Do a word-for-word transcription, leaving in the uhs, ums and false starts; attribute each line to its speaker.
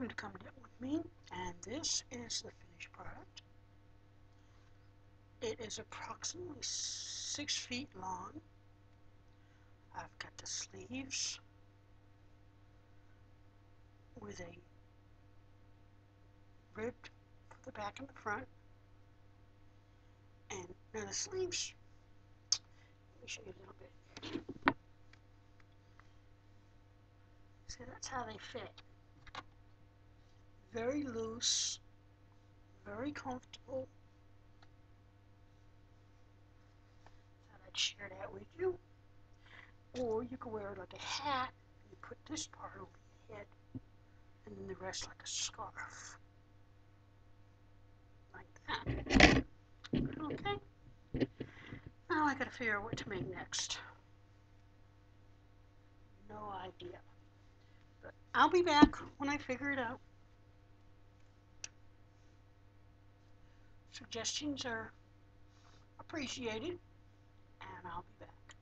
Speaker 1: welcome to Come Knit with me, and this is the finished product. It is approximately six feet long. I've got the sleeves with a ribbed for the back and the front, and now the sleeves, let me show you a little bit. See, that's how they fit. Very loose, very comfortable. Thought I'd share that with you. Or you can wear it like a hat, and you put this part over your head, and then the rest like a scarf. Like that. Okay. Now I gotta figure out what to make next. No idea. But I'll be back when I figure it out. Suggestions are appreciated, and I'll be back.